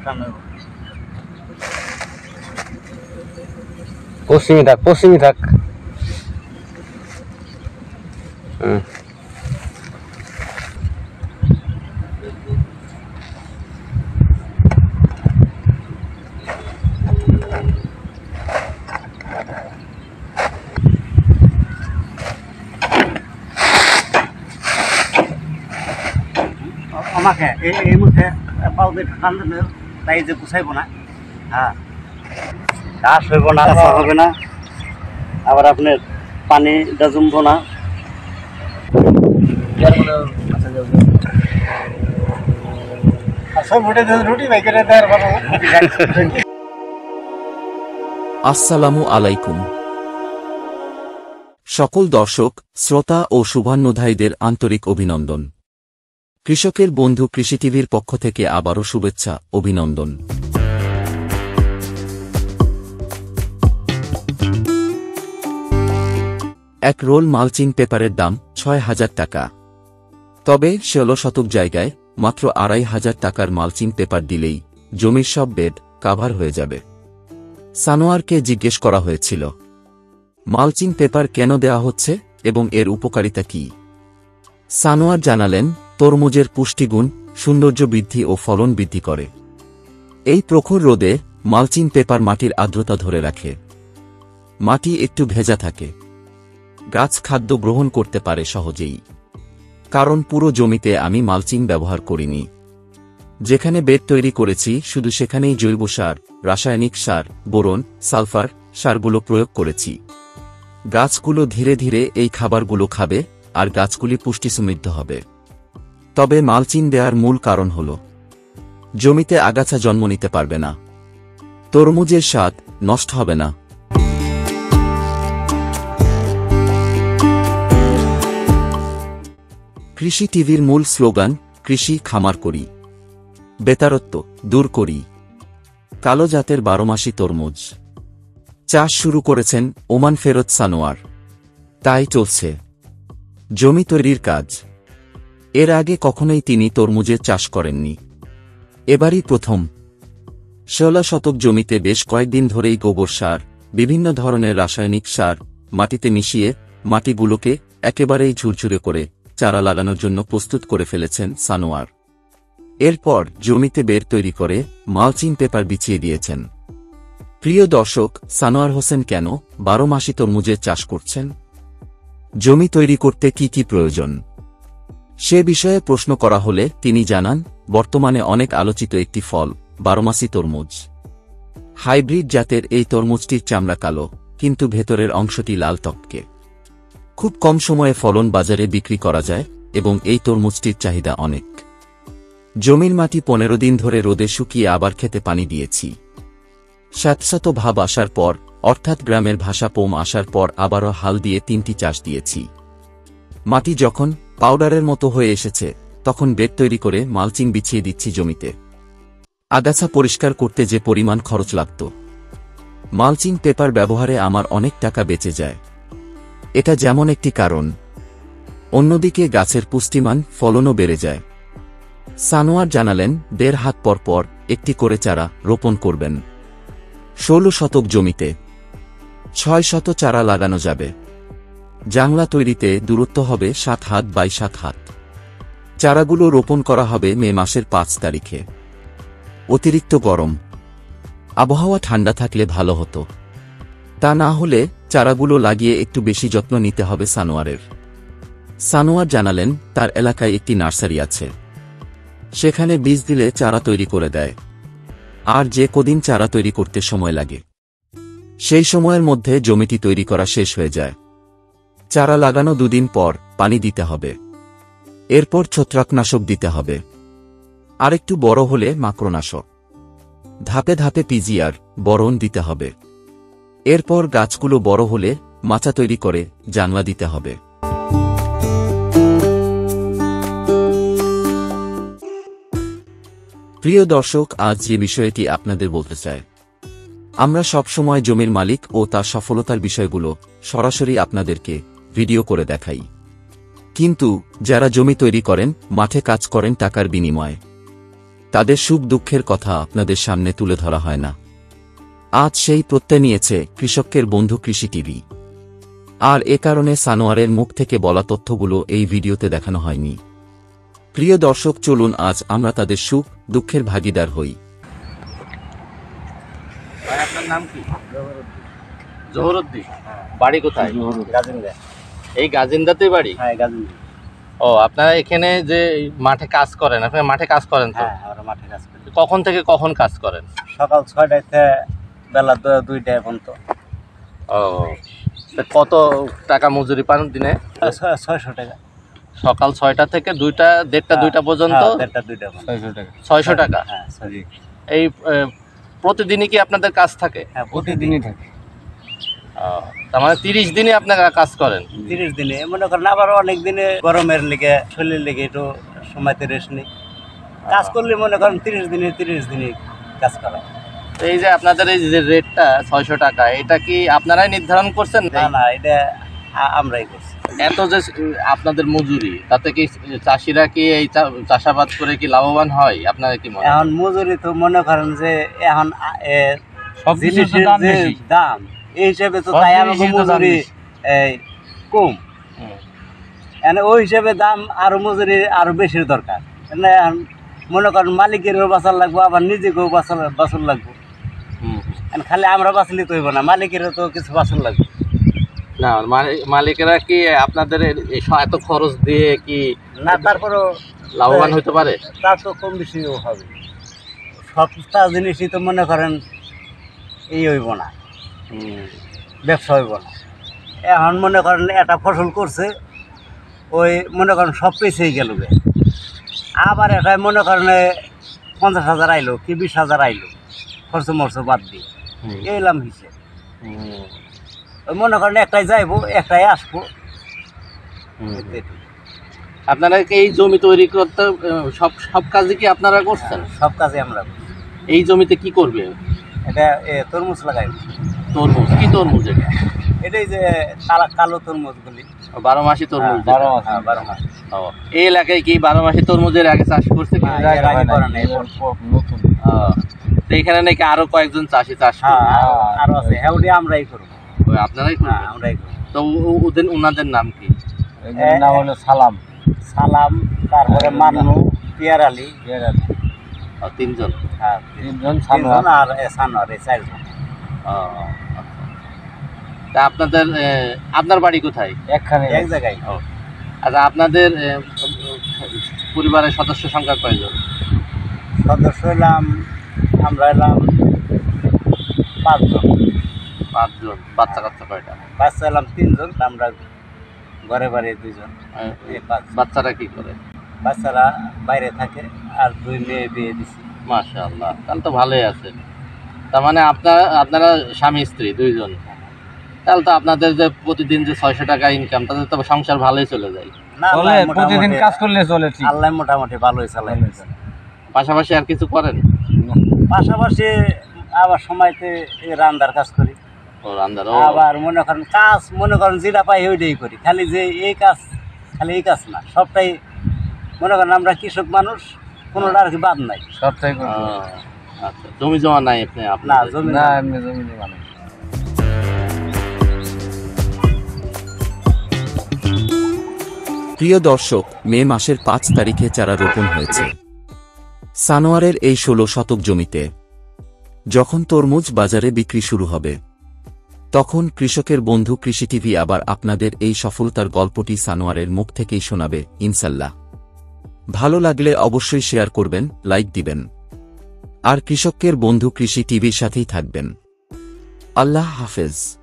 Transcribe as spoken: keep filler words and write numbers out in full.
পশ্চিমে থাক, পশ্চিমে থাক। হুম, আমাকে এই মুহূর্তে পাউডার ঠান্ডা তাই যে গুছাইব না। হ্যাঁ, ঘাস হইব না, হবে না, আবার আপনার পানিটা জমবো না। আসসালামু আলাইকুম সকল দর্শক, শ্রোতা ও শুভান্যধায়ীদের আন্তরিক অভিনন্দন। কৃষকের বন্ধু কৃষি টিভির পক্ষ থেকে আবারও শুভেচ্ছা, অভিনন্দন। এক রোল মালচিং পেপারের দাম ছয় হাজার টাকা। তবে ষোলো শতক জায়গায় মাত্র আড়াই হাজার টাকার মালচিং পেপার দিলেই জমির সব বেড কাভার হয়ে যাবে। সানোয়ারকে জিজ্ঞেস করা হয়েছিল মালচিং পেপার কেন দেওয়া হচ্ছে এবং এর উপকারিতা কি। সানোয়ার জানালেন, তরমুজের পুষ্টিগুণ, সৌন্দর্য বৃদ্ধি ও ফলন বৃদ্ধি করে। এই প্রখর রোদে মালচিং পেপার মাটির আর্দ্রতা ধরে রাখে, মাটি একটু ভেজা থাকে, গাছ খাদ্য গ্রহণ করতে পারে সহজেই। কারণ পুরো জমিতে আমি মালচিং ব্যবহার করিনি, যেখানে বেড তৈরি করেছি শুধু সেখানেই জৈব সার, রাসায়নিক সার, বোরন, সালফার সারগুলো প্রয়োগ করেছি। গাছগুলো ধীরে ধীরে এই খাবারগুলো খাবে আর গাছগুলি পুষ্টি সমৃদ্ধ হবে। তবে মালচিং দেওয়ার মূল কারণ হল জমিতে আগাছা জন্ম নিতে পারবে না, তরমুজের স্বাদ নষ্ট হবে না। কৃষি টিভির মূল স্লোগান, কৃষি খামার করি, বেকারত্ব দূর করি। কালো জাতের বারোমাসি তরমুজ চাষ শুরু করেছেন ওমান ফেরত সানোয়ার। তাই চলছে জমি তৈরির কাজ। এর আগে কখনোই তিনি তরমুজের চাষ করেননি, এবারই প্রথম। ষোলো শতক জমিতে বেশ কয়েকদিন ধরেই গোবর সার, বিভিন্ন ধরনের রাসায়নিক সার মাটিতে মিশিয়ে মাটিগুলোকে একেবারেই ঝুরঝুরে করে চারা লাগানোর জন্য প্রস্তুত করে ফেলেছেন সানোয়ার। এরপর জমিতে বেড তৈরি করে মালচিং পেপার বিছিয়ে দিয়েছেন। প্রিয় দর্শক, সানোয়ার হোসেন কেন বারো মাসি তরমুজের চাষ করছেন? জমি তৈরি করতে কি কি প্রয়োজন সে বিষয়ে প্রশ্ন করা হলে তিনি জানান, বর্তমানে অনেক আলোচিত একটি ফল বারোমাসি তরমুজ। হাইব্রিড জাতের এই তরমুজটির চামড়া কালো, কিন্তু ভেতরের অংশটি লাল টকটকে। খুব কম সময়ে ফলন বাজারে বিক্রি করা যায় এবং এই তরমুজটির চাহিদা অনেক। জমির মাটি পনেরো দিন ধরে রোদে শুকিয়ে আবার খেতে পানি দিয়েছি। স্যাঁতস্যাঁত ভাব আসার পর, অর্থাৎ গ্রামের ভাষা পোম আসার পর আবারও হাল দিয়ে তিনটি চাষ দিয়েছি। মাটি যখন পাউডারের মতো হয়ে এসেছে তখন বেড তৈরি করে মালচিং বিছিয়ে দিচ্ছি জমিতে। আগাছা পরিষ্কার করতে যে পরিমাণ খরচ লাগত, মালচিং পেপার ব্যবহারে আমার অনেক টাকা বেঁচে যায়। এটা যেমন একটি কারণ, অন্যদিকে গাছের পুষ্টিমান, ফলনও বেড়ে যায়। সানোয়ার জানালেন, দেড় হাত পর পর একটি করে চারা রোপণ করবেন। ষোলো শতক জমিতে ছয় শত চারা লাগানো যাবে। জাংলা তৈরিতে দূরত্ব হবে সাত হাত বাই সাত হাত। চারাগুলো রোপণ করা হবে মে মাসের পাঁচ তারিখে। অতিরিক্ত গরম আবহাওয়া ঠান্ডা থাকলে ভালো হতো, তা না হলে চারাগুলো লাগিয়ে একটু বেশি যত্ন নিতে হবে সানোয়ারের। সানোয়ার জানালেন, তার এলাকায় একটি নার্সারি আছে, সেখানে বীজ দিলে চারা তৈরি করে দেয়। আর যে কদিন চারা তৈরি করতে সময় লাগে, সেই সময়ের মধ্যে জমিটি তৈরি করা শেষ হয়ে যায়। চারা লাগানো দুদিন পর পানি দিতে হবে, এরপর ছত্রাকনাশক দিতে হবে, আরেকটু বড় হলে মাকড়নাশক। ধাপে ধাপে পিজিআর, বোরন দিতে হবে। এরপর গাছগুলো বড় হলে মাচা তৈরি করে জানলা দিতে হবে। প্রিয় দর্শক, আজ যে বিষয়টি আপনাদের বলতে চাই, আমরা সবসময় জমির মালিক ও তার সফলতার বিষয়গুলো সরাসরি আপনাদেরকে ভিডিও করে দেখাই, কিন্তু যারা জমি তৈরি করেন, মাঠে কাজ করেন টাকার বিনিময়ে, তাদের সুখ দুঃখের কথা আপনাদের সামনে তুলে ধরা হয় না। আজ সেই প্রত্যয় নিয়েছে কৃষকের বন্ধু কৃষি টিভি। আর এ কারণে সানোয়ারের মুখ থেকে বলা তথ্যগুলো এই ভিডিওতে দেখানো হয়নি। প্রিয় দর্শক, চলুন আজ আমরা তাদের সুখ দুঃখের ভাগিদার হই। ভাই, আপনার নাম কি? জহুরুদ্দিন। বাড়ি কোথায়? গাজিন্দা। এই গাজিন্দাতেই বাড়ি? হ্যাঁ, গাজিন্দা। ও, আপনারা এখানে যে মাঠে কাজ করেন, আপনারা মাঠে কাজ করেন তো? হ্যাঁ, আমরা মাঠে কাজ করি। কখন থেকে কখন কাজ করেন? সকাল ছয়টায় থেকে বেলা দু- দুইটায় পর্যন্ত। ও, তা কত টাকা মজুরি পান দিনে? ছয়- ছয়শো টাকা। সকাল ছয়টা থেকে দুইটা দেড়টা দুইটা পর্যন্ত হ্যাঁ, দেড়টা দুইটা পর্যন্ত। ছয়শো টাকা। হ্যাঁ, sorry। এই আহ, প্রতিদিনই কি আপনাদের কাজ থাকে? হ্যাঁ, প্রতিদিনই থাকে। ও, তার মানে তিরিশ দিনে আপনারা কাজ করেন? তিরিশ দিনে মনে করেন, আবার অনেক দিনে গরমের লেগে শরীরের লেগে একটু সময়তে রেস্ট নেই। কাজ করলে মনে করেন তিরিশ দিনে তিরিশ দিনে কাজ করা। তো এই যে আপনাদের এই যে রেটটা ছয়শো টাকা, এটা কি আপনারাই নির্ধারণ করছেন? না না, এটা আ- আমরাই করছি। এত যে আপনাদের মজুরি, তাতে কি চাষিরা কি এই চা- চাষাবাদ করে কি লাভবান হয়? আপনারা কি মনে এখন করেন? মজুরি তো মনে করেন যে এখন আ- এ জিনিসের যে দাম, এই হিসেবে তো তাই আমাকে মজুরি এই কম। হুম। মানে ওই হিসেবে দাম আরো মজুরি আরো বেশি দরকার। মানে এখন মনে করেন মালিকেরও বাঁচার লাগবো, আবার নিজেকেও বাঁচার বাঁচন লাগবো। হুম। এখন খালি আমরা বাঁচলে তো হইব না, মালিকেরও তো কিছু বাঁচন লাগবে। না, মালি- মালিকেরা কি আপনাদের এই- এই স- এত খরচ দিয়ে কি না, তারপরেও লাভবান হতে পারে? তা তো কম বেশিও হবে। সবটা জিনিসই তো মনে করেন এই হইব না, হুম। ব্যবসা হইব না। এখন মনে করেন একটা ফসল করছে, ওই মনে করেন সব পেছেই গেল গে। আবার এটাই মনে করেন এ পঞ্চাশ হাজার আইলো কি বিশ হাজার আইলো, খরচ মরচ বাদ দিয়ে হুম। এলাম হিসেবে। হুম। ওই মনে করেন একটাই যাইবো, একটাই আসবো। হুম। এটুকু। আপনারা কি এই জমি তৈরি করতে আহ, সব সব কাজই কি আপনারা করছেন? সব কাজে আমরা করি। এই জমিতে কি করবে? এটা এ তরমুজ লাগাই। তরমুজ? কি তরমুজ এটা? এটাই যে কালা কালো তরমুজগুলি। বারো মাসি তরমুজ যেটা? বারো মাস হ্যাঁ, বারো মাস। ও, এই এলাকায় কি বারো মাসি তরমুজের আগে চাষ করছে কি? না, এর আগে করে নাই, এরপর নতুন। ও, তো এখানে নাকি আরো কয়েকজন চাষি চাষ হ্যাঁ, করে? আরো- আরো আছে। হ্যাঁ, ওটি আমরাই করবো। ওই আপনারাই হ্যাঁ, করবেন? আমরাই করবো। তো ও- ও- ওদের ওনাদের নাম কি? এর নাম হলো সালাম। সালাম, তারপরে মান্নু, পিয়ার আলী। ও, তিনজন। হ্যাঁ, তিনজন আর এ সানোয়ার, এই চারজন। ও, আচ্ছা। তা আপনাদের এ, আপনার বাড়ি কোথায়? একখানে এক জায়গায়। ও, আচ্ছা, আপনাদের এ, পরিবারের সদস্য সংখ্যা কয়জন? সদস্য হইলাম, আমরা এলাম পাঁচজন। পাঁচজন। বাচ্চা কাচ্চা কয়টা? বাচ্চা এলাম তিনজন, আমরা ঘরে বাড়ি দুইজন। এ, এই পাঁচ বাচ্চারা কি করে? বাচ্চারা বাইরে থাকে, আর দুই মেয়ে বিয়ে দিছি। মাশাআল্লাহ, তাহলে তো ভালোই আছে। তার মানে আপনারা আপনারা স্বামী স্ত্রী দুইজন, তাহলে তো আপনাদের যে প্রতিদিন যে ছয়শো টাকা ইনকাম, তাদের তো সংসার ভালোই চলে যায়। না, চলে, আল্লাহ প্রতিদিন মোটামুটি- কাজ করলে চলে ঠিক। আল্লাহ মোটামুটি ভালোই চালাই। পাশাপাশি আর কিছু করেন? পাশাপাশি আবার সময়তে এই রান্নার কাজ করি। ও, রান্নার। ও, আবার মনে করেন কাজ মনে করেন যেটা পাই ওইটাই করি। খালি যে এই কাজ, খালি এই কাজ না, সবটাই মনে করেন আমরা কৃষক মানুষ, কোনোটা আর কি বাদ নাই। সবটাই ও, করবো। আচ্ছা, জমি জমা নাই আপনি? না, আপনার জমি না, না। এমনি জমি নেই মানুষ। প্রিয় দর্শক, মে মাসের পাঁচ তারিখে চারা রোপণ হয়েছে সানোয়ারের এই ষোলো শতক জমিতে। যখন তরমুজ বাজারে বিক্রি শুরু হবে, তখন কৃষকের বন্ধু কৃষি টিভি আবার আপনাদের এই সফলতার গল্পটি সানোয়ারের মুখ থেকেই শোনাবে ইনশাল্লাহ। ভালো লাগলে অবশ্যই শেয়ার করবেন, লাইক দিবেন, আর কৃষকের বন্ধু কৃষি টিভির সাথেই থাকবেন। আল্লাহ হাফেজ।